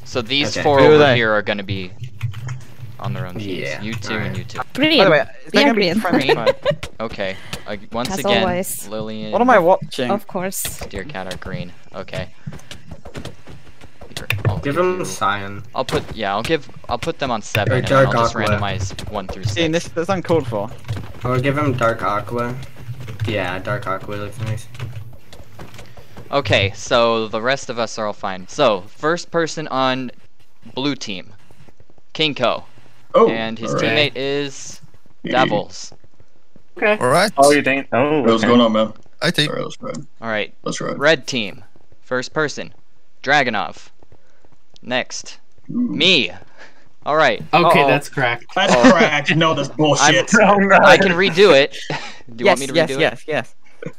So these four over here are gonna be on their own teams. Yeah. You two and you two. Green. By the way, is there Yeah, gonna be green. friendly? Okay. Once As again, always. Lily and What am I watching? Of course. Styrkat are green. Okay. Give him Cyan. I'll put them on 7 Or and then I'll dark just aqua. randomize 1 through 6. See, this is uncalled for. Or give him Dark Aqua. Yeah, Dark Aqua looks nice. Okay, so the rest of us are all fine. So, first person on blue team, Kinko. Oh, And his alright. teammate is Davulz. Okay. Alright. Oh, you think? Oh, What's okay. going on, man? I think. Alright, let's ride. Alright, Let's ride. red team, first person, Dragonov. Next, me. Alright. Okay, that's cracked. That's cracked. No, that's bullshit. I can redo it. Do you want me to redo it? Yes.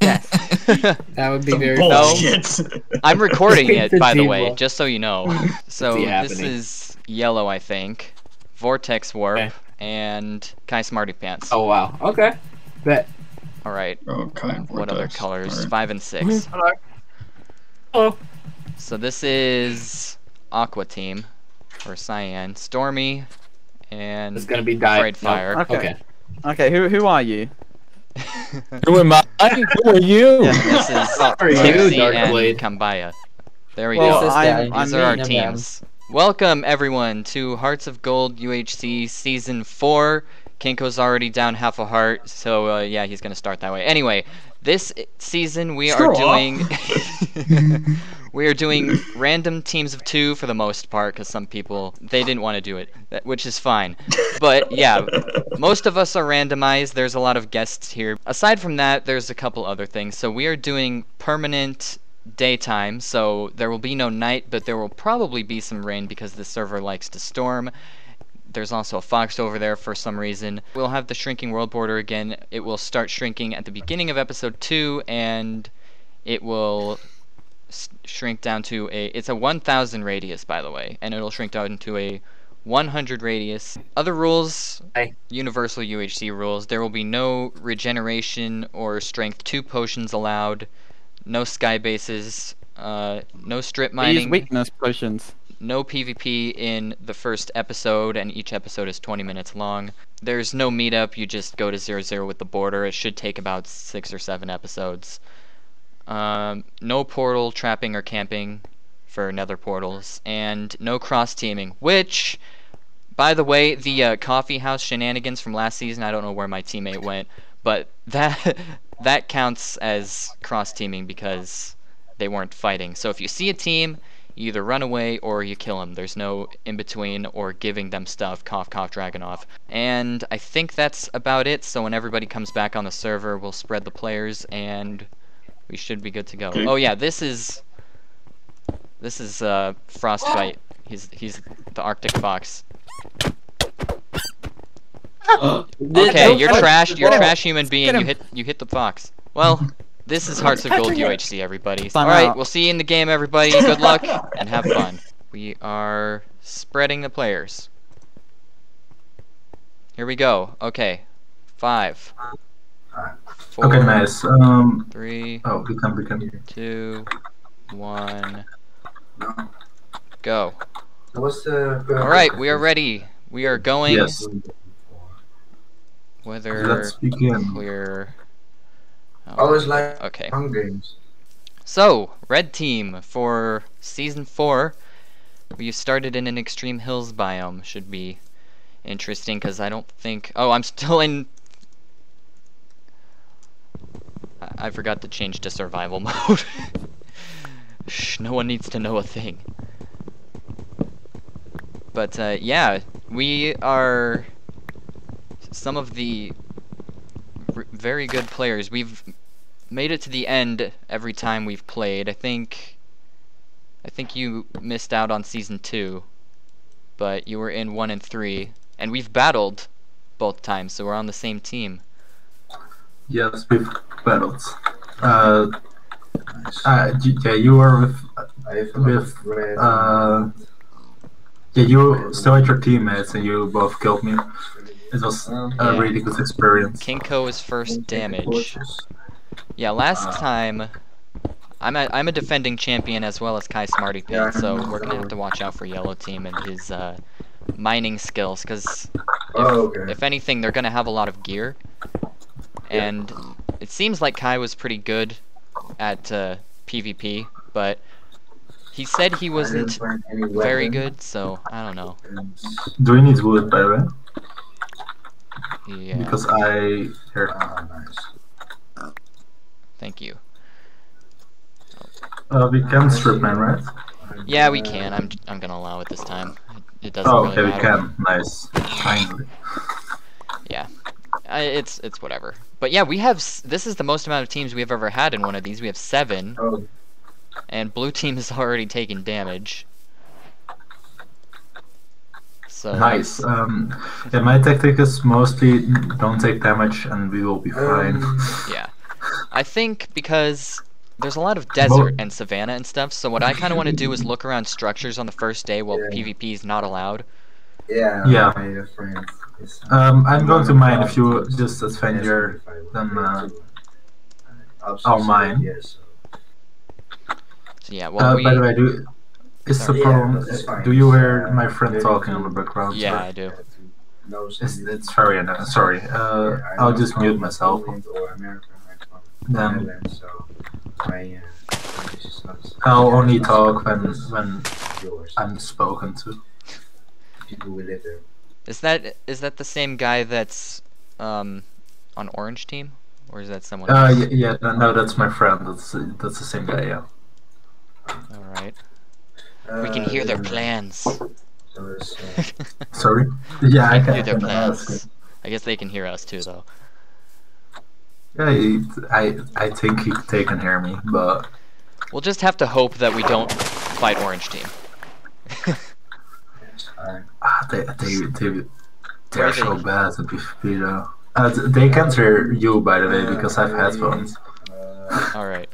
That would be very bullshit. I'm recording it, by the Team way, wall. just so you know. So See this happening. is yellow, I think. VortexWarp Okay. and Kaismartypants. Oh wow. Okay. Bet. All right. Okay. What other Vortex. colors? Alright. 5 and 6. Hello. Hello. So this is Aqua Team or Cyan, Stormy, and It's gonna be afraidfire. Nope. Okay. Okay. Okay, who are you? Who am I? Who are you? Yeah. This is are you, Pixie Dark and Blade? Kambaya. There we Well, go. I'm These are our me. teams. Welcome everyone to Hearts of Gold UHC Season 4. Kinko's already down half a heart, so yeah, he's gonna start that way. Anyway, this season we are doing we are doing random teams of 2 for the most part, because some people they didn't want to do it, which is fine. But yeah, most of us are randomized. There's a lot of guests here. Aside from that, there's a couple other things. So we are doing permanent daytime, so there will be no night, but there will probably be some rain because the server likes to storm. There's also a fox over there for some reason. We'll have the shrinking world border again. It will start shrinking at the beginning of episode 2, and it will shrink down to it's a 1000 radius, by the way, and it'll shrink down to a 100 radius. Other rules, universal UHC rules. There will be no regeneration or strength 2 potions allowed, no sky bases, no strip mining. These weakness potions. No PvP in the first episode, and each episode is 20 minutes long. There's no meetup, you just go to 0-0 with the border. It should take about 6 or 7 episodes. No portal trapping or camping for nether portals, and no cross-teaming, which, by the way, the coffee house shenanigans from last season, I don't know where my teammate went, but that counts as cross-teaming because they weren't fighting. So if you see a team, you either run away or you kill them. There's no in-between or giving them stuff, cough cough Dragonov. And I think that's about it, so when everybody comes back on the server, we'll spread the players and we should be good to go. Oh yeah, this is Frostbite. He's the Arctic Fox. Okay, you're trash human being. You hit the fox. Well, this is Hearts of Gold UHC, everybody. Alright, we'll see you in the game, everybody. Good luck, and have fun. We are spreading the players. Here we go. Okay. 5. 4, Okay, nice. 3, Oh, we can. 2, 1, go. Alright, we are ready. We are going. Yes. Whether Let's begin. clear. Always like Okay. games. So, red team for season 4. We started in an extreme hills biome. Should be interesting because I don't think. Oh, I'm still in. I forgot to change to survival mode. Shh, no one needs to know a thing. But yeah, we are some of the very good players. We've made it to the end every time we've played. I think you missed out on season 2, but you were in 1 and 3, and we've battled both times, so we're on the same team. Yes, we've battled. Yeah, you were with yeah, you still had your teammates and you both killed me. It was a really good experience. Kinko is first damage. Yeah, last time I'm a defending champion as well as Kaismartypants, so we're gonna have to watch out for Yellow Team and his mining skills, because if anything, they're gonna have a lot of gear, and it seems like Kai was pretty good at PvP, but he said he wasn't very good, so I don't know. Do we need wood, by the way? Yeah. Because I here. Thank you. We can strip mine, right? Yeah, we can. I'm gonna allow it this time. It doesn't Oh, really okay, we matter. can. Nice. Finally. Yeah, it's whatever. But yeah, we have. This is the most amount of teams we've ever had in one of these. We have 7, and blue team has already taken damage. So Nice. Yeah, my tactic is mostly don't take damage and we will be fine. yeah, I think because there's a lot of desert and savanna and stuff. So what I kind of want to do is look around structures on the first day while PvP is not allowed. Yeah. I'm going to mine. If you just defend your, then I'll mine. So yeah, well By the way, is the problem? Do you hear my friend talking on the background? yeah, I do. It's very annoying. Sorry. I'll just mute myself. Then I'll only talk when I'm spoken to. Is that the same guy that's on orange team, or is that someone else? Yeah, no, that's my friend. That's the same guy. Yeah. All right. We can hear their plans. Sorry. Yeah, I I can hear can their ask. plans. I guess they can hear us too, though. Yeah, I think they can hear me, but We'll just have to hope that we don't fight orange team. they're so bad at PvP though. They can't hear you, by the way, because I have headphones. All right.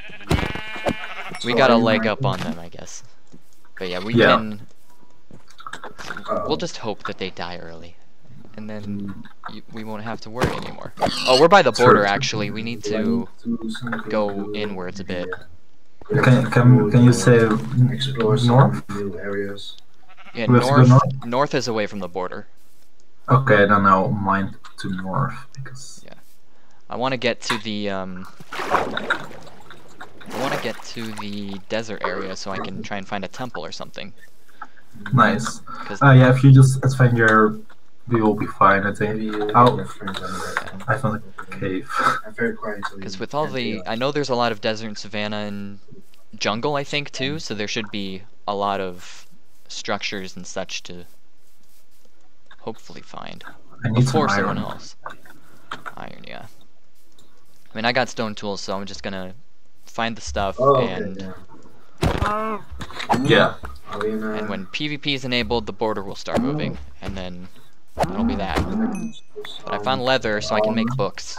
We got a leg up on them, I guess. But yeah, we can. We'll just hope that they die early, and then we won't have to worry anymore. Oh, we're by the border actually. We need to go inwards a bit. Can you say north? Yeah, We have to go north is away from the border. Okay, then I'll mine to north because I want to get to the desert area so I can try and find a temple or something. nice. Yeah, if you just defend your, we will be fine. I think. I found a cave. Because with all I know there's a lot of desert and savanna and jungle, I think, too, so there should be a lot of structures and such to hopefully find. I need Before some someone iron. else. Iron, yeah. I mean, I got stone tools, so I'm just gonna find the stuff and Yeah. and when PvP is enabled, the border will start moving, and then that'll be that. But I found leather, so I can make books.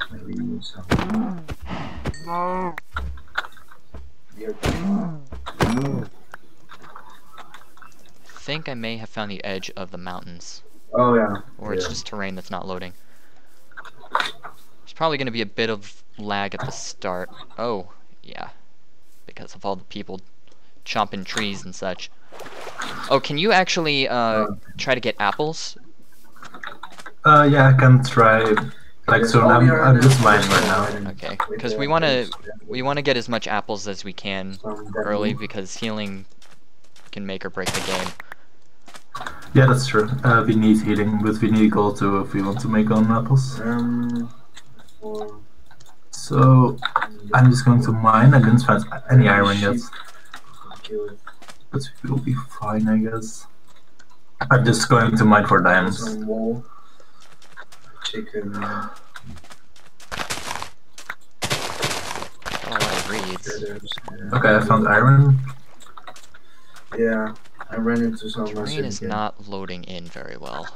I think I may have found the edge of the mountains. Or it's just terrain that's not loading. There's probably going to be a bit of lag at the start. Oh, yeah. Because of all the people chomping trees and such. Oh, can you actually try to get apples? Yeah, I can try. Like soon. I'm just mining right now. Okay, because we wanna get as much apples as we can early, because healing can make or break the game. Yeah, that's true. We need healing, but we need gold too if we want to make golden apples. So I'm just going to mine. I didn't find any iron yet, but we'll be fine, I guess. I'm just going to mine for diamonds. Got a lot of reeds. Okay, I found iron. I ran into some. Terrain is not loading in very well.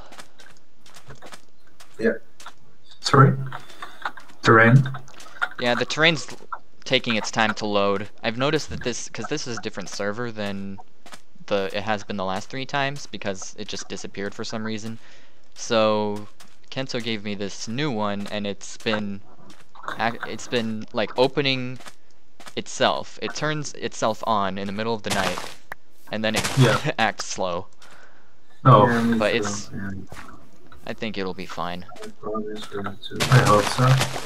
Sorry? Terrain? Yeah, the terrain's taking its time to load. I've noticed that because this is a different server than it has been the last 3 times, because it just disappeared for some reason. So Kento gave me this new one, and it's been like opening itself. It turns itself on in the middle of the night, and then it Yeah. acts slow. Oh, But it's... I think it'll be fine. I hope so.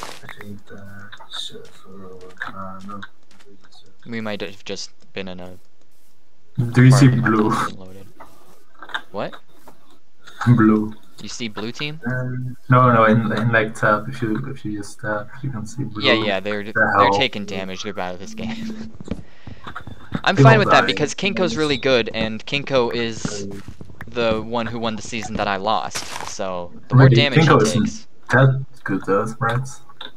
We might have just been in a... Do you see party that blue? hasn't loaded. What? Blue. You see blue team? No, in like tab. If you just tab, you can see blue. Yeah, they're hell? taking damage. They're bad at this game. I'm They fine won't with that die. because Kinko's really good, and Kinko is the one who won the season that I lost. So the more Really, damage he Kinko isn't takes. that good though, right?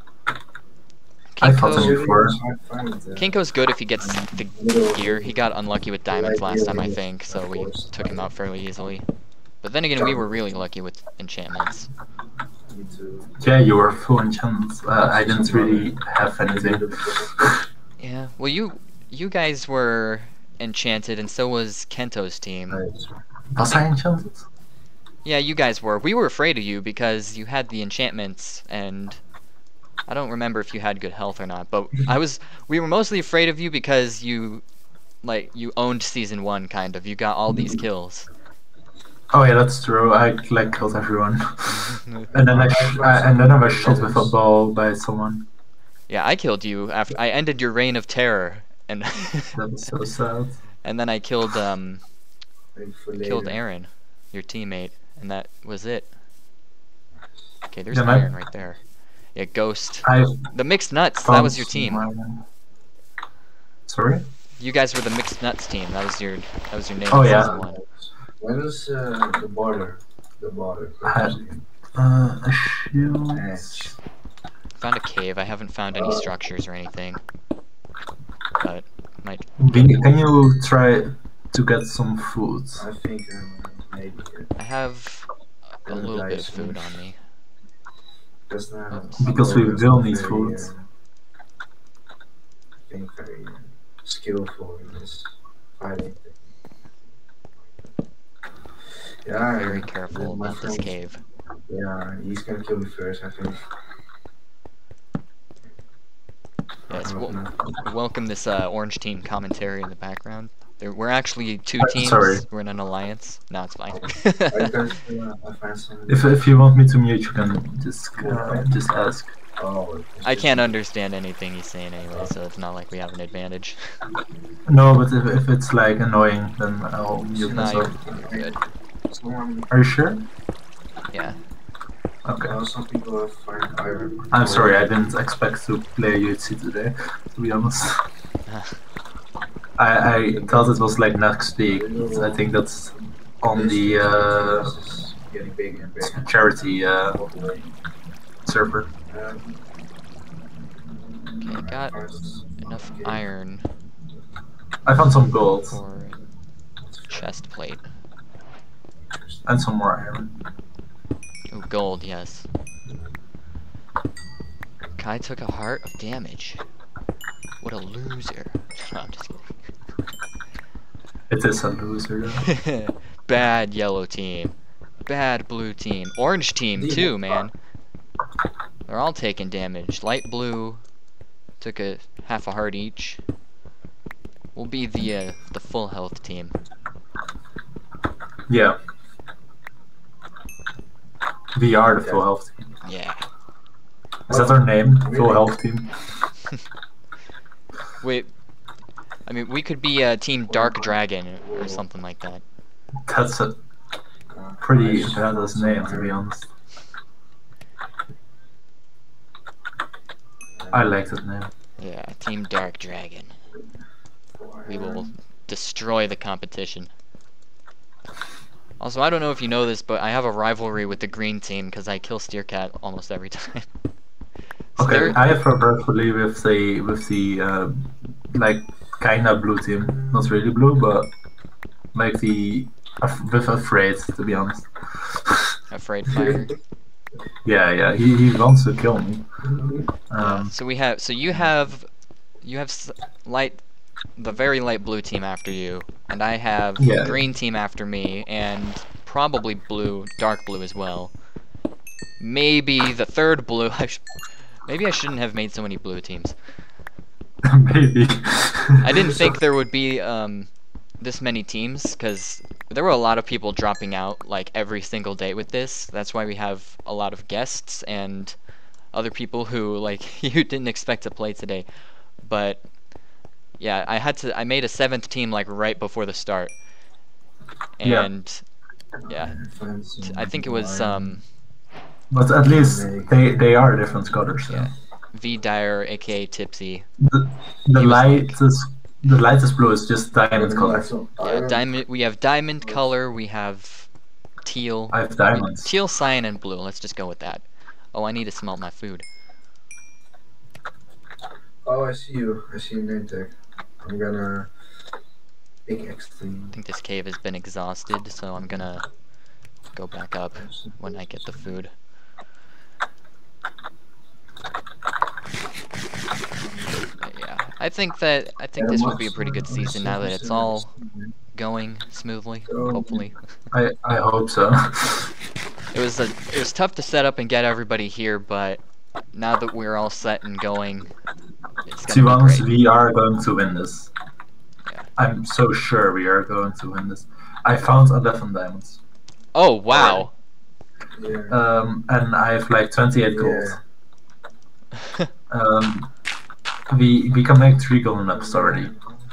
I fought him Kinko, before. Kinko's good if he gets the gear. He got unlucky with diamonds last time, I think, so we took him out fairly easily. But then again, we were really lucky with enchantments. Yeah, you were full enchantments. I didn't really have anything. Yeah, well, you guys were enchanted, and so was Kento's team. Was I enchanted? Yeah, you guys were. We were afraid of you because you had the enchantments, and I don't remember if you had good health or not. But we were mostly afraid of you because you owned season 1, kind of. You got all these kills. Oh yeah, that's true. I like killed everyone, and then I was shot with a ball by someone. Yeah, I killed you after I ended your reign of terror, and That's so sad. and then I killed Aaron, your teammate, and that was it. Okay, there's Yeah, my- Iron right there. Yeah, Ghost. I The Mixed Nuts, that found was your team. some- Sorry? You guys were the Mixed Nuts team. That was your name. Oh, in yeah. season 1. When is the border? The border. A shield. Found a cave. I haven't found any structures or anything. But might. Can you try to get some food? I think maybe. I have a little bit of food on me. Because we will need food. I think very skillful in this fighting. Yeah, Very careful my about this friend- cave. Yeah, he's gonna kill me first, I think. Yes, welcome this orange team commentary in the background. We're actually 2 teams. Sorry. We're in an alliance. No, it's fine. I find some. If you want me to mute, you can just ask. Oh, I can't understand anything he's saying anyway, so it's not like we have an advantage. No, but if it's like annoying, then I'll mute No, myself. you're good. Someone, Are you sure? Yeah. Okay. some people find iron. I'm sorry, I didn't expect to play UHC today, to be honest. I thought it was like next week. I think that's on the Getting bigger and bigger. charity server. Okay, I got enough iron I found some gold for chest plate. and some more iron. Ooh, gold, yes. Kai took a heart of damage. What a loser. No, I'm just It is a loser though. kidding. Bad yellow team. Bad blue team. Orange team too, man. They're all taking damage. Light blue took a half a heart each. We'll be the full health team. Yeah. We are the full health team. Yeah. Is that our name? Full health team? Wait. I mean, we could be Team Dark Dragon or something like that. That's a pretty badass name, to be honest. I like that name. Yeah, Team Dark Dragon. We will destroy the competition. Also, I don't know if you know this, but I have a rivalry with the green team because I kill styrkat almost every time. So Okay, they're- I have a rivalry with the like kinda blue team. Not really blue, but like with afraid, to be honest. afraidfire. Yeah, he wants to kill me. So you have the very light blue team after you, and I have Yeah. green team after me, and probably dark blue as well. Maybe the third blue. Maybe I shouldn't have made so many blue teams. Maybe. I didn't think there would be this many teams, because there were a lot of people dropping out like every single day with this. That's why we have a lot of guests and other people who like you didn't expect to play today. But yeah, I made a 7th team like right before the start. And yeah, I think it was But at least they are different colors. So. Yeah. vDyre, aka Tipsy. The lightest blue is just diamond color. Yeah, diamond. We have diamond color. We have teal. I have diamonds. Teal, cyan, and blue. Let's just go with that. Oh, I need to smelt my food. Oh, I see you. I see your name tag. I'm gonna pickaxe I think this cave has been exhausted, so I'm gonna go back up when I get the food. But yeah, I think this will be a pretty good season now that it's all going smoothly. Hopefully. I hope so. It was tough to set up and get everybody here, but now that we're all set and going, it's To be gonna be honest, great. we are going to win this. Yeah. I'm so sure we are going to win this. I found 11 diamonds. Oh wow! And I have like 28 gold. We can make 3 golden maps already.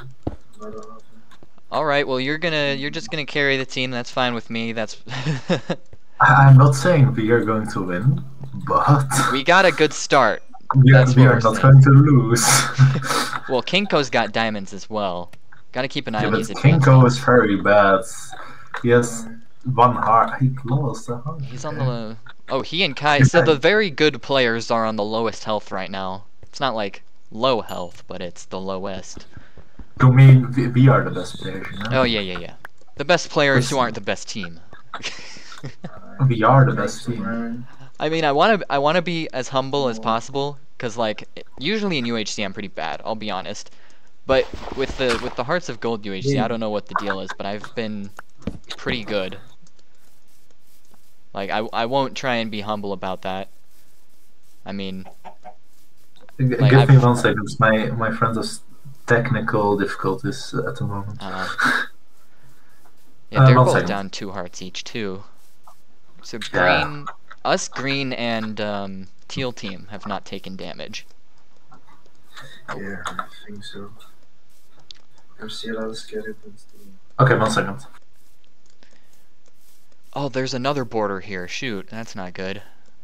All right, well you're just gonna carry the team. That's fine with me. That's I'm not saying we are going to win, but we got a good start. we That's are what we're not saying. going to lose. Well, Kinko's got diamonds as well. Gotta keep an eye Yeah, on but these Kinko advances. is very bad. He has 1 heart. He lost a heart. He's on the oh, he and Kai. So the very good players are on the lowest health right now. It's not like low health, but it's the lowest. You mean we are the best players, you know? Oh yeah. The best players who aren't the best team. We are the best team. I mean, I wanna be as humble as possible, cause like usually in UHC I'm pretty bad. I'll be honest. But with the Hearts of Gold UHC, I don't know what the deal is, but I've been pretty good. Like I won't try and be humble about that. I mean, Give like, me 1 second. My friend has technical difficulties at the moment. yeah, they're 1 both second. down 2 hearts each too. So Yeah. green and teal team have not taken damage. Yeah, I think so. I see a lot of skeletons. Okay, 1 second. Oh, there's another border here. Shoot, that's not good.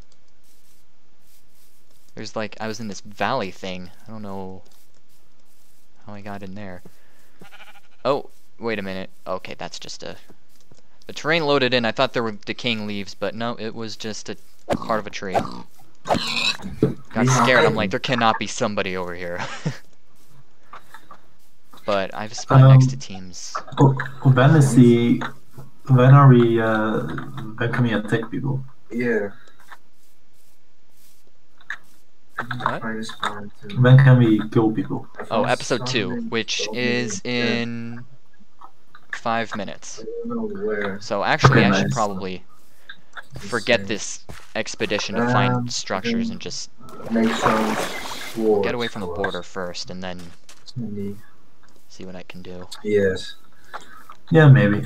There's like, I was in this valley thing. I don't know how I got in there. Oh, wait a minute. Okay, that's just the terrain loaded in. I thought there were decaying leaves, but no, it was just a part of a tree. Got scared. I'm like, there cannot be somebody over here. But I've spawned next to teams. When are we? When can we attack people? Yeah. What? When can we kill people? Oh, episode 2, which is in 5 minutes. So actually, Okay, I should nice. probably forget this expedition to find structures and just get away from the border first, and then see what I can do. Yes. Yeah, maybe.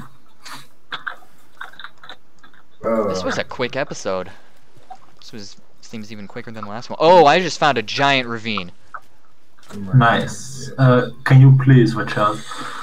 This was a quick episode. Seems even quicker than the last one. Oh, I just found a giant ravine. Nice. Can you please watch out?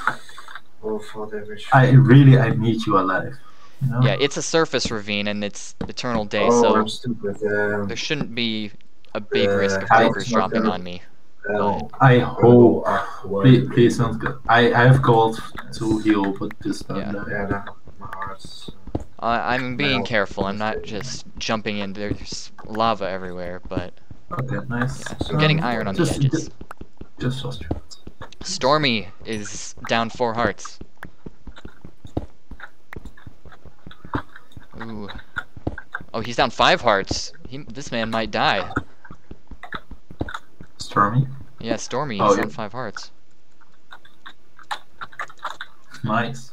I need you alive. You know? Yeah, it's a surface ravine and it's eternal day, Oh, so I'm stupid. there shouldn't be a big risk of breakers dropping on me. But I hope. Please don't go. I have gold to heal, but just don't Yeah. die. Yeah, my heart's. I'm being careful. I'm not just jumping in. There's lava everywhere, but Okay, nice. yeah, I'm getting iron on the edges. Just trust you. Stormy is down 4 hearts. Ooh. Oh, he's down 5 hearts. This man might die. Stormy. Yeah, Stormy Oh, is yeah. on 5 hearts. Nice.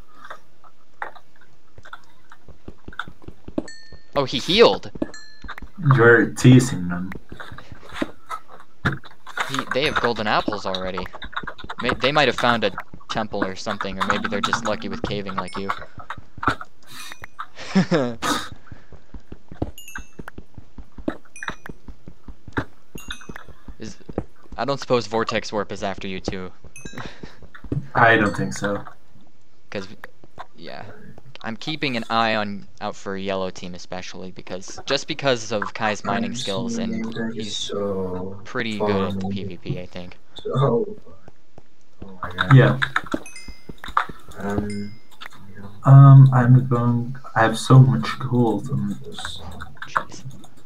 Oh, he healed. You're teasing them. They have golden apples already. They might have found a temple or something, or maybe they're just lucky with caving like you. I don't suppose VortexWarp is after you too. I don't think so. Because, yeah, I'm keeping an eye out for yellow team especially because of Kai's mining skills, and he's pretty good at PvP, I think. Oh my god. Yeah. I have so much gold. Jeez.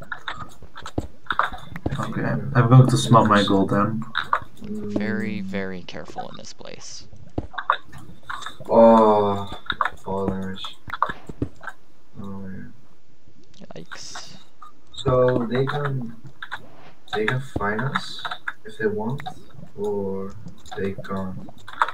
Okay, I'm going to smell my gold then. Very, very careful in this place. Oh, fall damage. Oh man. Yikes. So they can find us if they want, or they can't.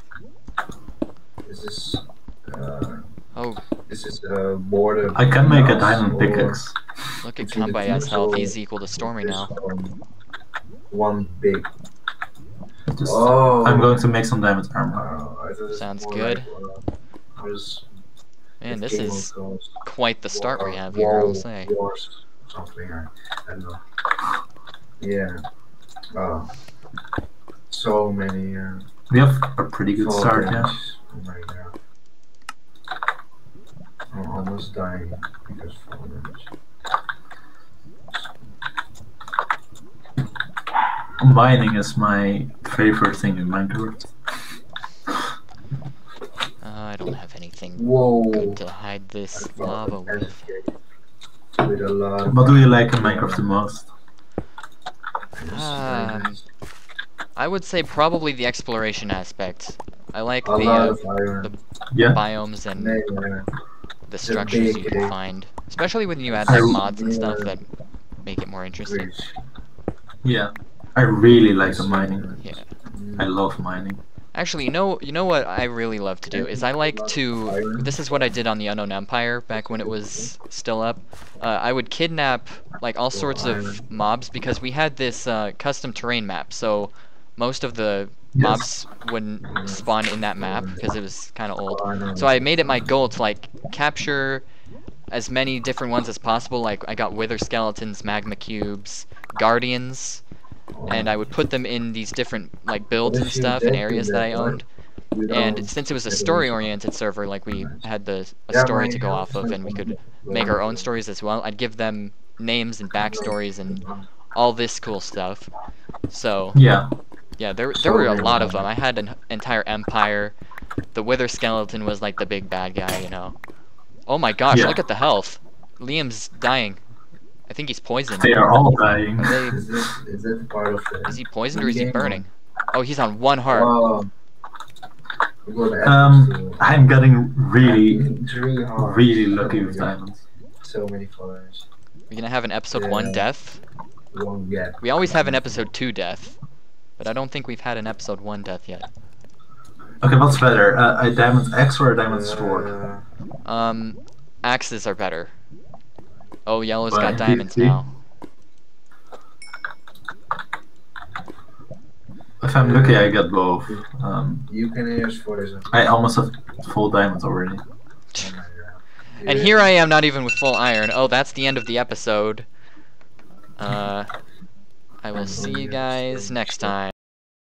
This is Oh, this is border. I can make a house, diamond or pickaxe. look at it's either Kambaya's teams health. or He's equal to Stormy now. One big. Just, Oh. I'm going to make some diamond armor. I thought it was Sounds more good. Like, Man, the this Game is of Thrones. quite the start we have here, I will say. Wars, something I don't know. Yeah. Oh. So many. We have a pretty good fall start, damage. yeah. Oh my god. I'm almost dying because fall damage. Mining is my favorite thing in Minecraft. I don't have anything Whoa. good to hide this lava with. With a lot. What do you like in Minecraft the most? I would say probably the exploration aspect. I like A lot of iron. the Yeah. biomes and Yeah. the structures you can find, especially when you add like mods and stuff that make it more interesting. Bridge. Yeah. I really like the mining. Yeah. I love mining. Actually, you know what I really love to do is I like to. This is what I did on the Unknown Empire back when it was still up. I would kidnap like all sorts of mobs because we had this custom terrain map, so most of the mobs wouldn't spawn in that map because it was kind of old. So I made it my goal to like capture as many different ones as possible. Like I got wither skeletons, magma cubes, guardians, and I would put them in these different like builds and stuff and areas that I owned. And since it was a story-oriented server, like we had a story to go off of, and we could make our own stories as well, I'd give them names and backstories and all this cool stuff. So Yeah. yeah, there were a lot of them. I had an entire empire. The wither skeleton was like the big bad guy, you know. Oh my gosh, Yeah. look at the health. Liam's dying. I think he's poisoned. They are all dying. Is that part of the... Is he poisoned or is he burning? Oh, he's on 1 heart. Oh. We go to I'm getting really, Three hearts. really lucky with diamonds. So many followers. We're gonna have an episode 1 death. Won't get. We always have an episode 2 death, but I don't think we've had an episode 1 death yet. Okay, what's better? A diamond axe or a diamond sword? Axes are better. Oh, yellow's Why? got diamonds See? now. If I'm lucky, I get both. You can hear his voice. I almost have full diamonds already. Oh my god. And here I am, not even with full iron. Oh, that's the end of the episode. I will see you guys next time.